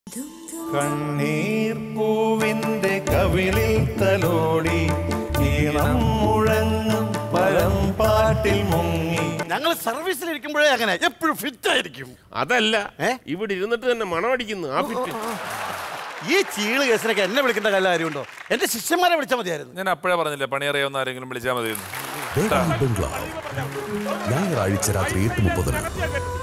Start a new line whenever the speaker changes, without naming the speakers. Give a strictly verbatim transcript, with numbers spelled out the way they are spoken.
കണ്ണീർ പൂവിന്റെ കവിളിൽ തലോടി ഈണം മുഴങ്ങും പഴം പാട്ടിൽ മുങ്ങി.
ഞങ്ങൾ സർവീസിലിരിക്കുമ്പോഴേ അങ്ങനെ എപ്പോഴും ഫിറ്റ് ആയിരിക്കും.
അതല്ല, ഇവിടെ ഇരുന്നിട്ട് തന്നെ മണമടിക്കുന്നു ആ ഫിറ്റ്.
ഈ ചീള് കേസിനൊക്കെ എന്നെ വിളിക്കേണ്ട കാര്യം കാര്യമുണ്ടോ? എന്റെ ശിഷ്യന്മാരെ വിളിച്ചാൽ മതിയായിരുന്നു.
ഞാൻ അപ്പോഴേ പറഞ്ഞില്ലേ, പണിയറിയാവുന്ന ആരെങ്കിലും വിളിച്ചാൽ മതിയായിരുന്നു.
ഞായറാഴ്ച രാത്രി എട്ട് മുപ്പതിന്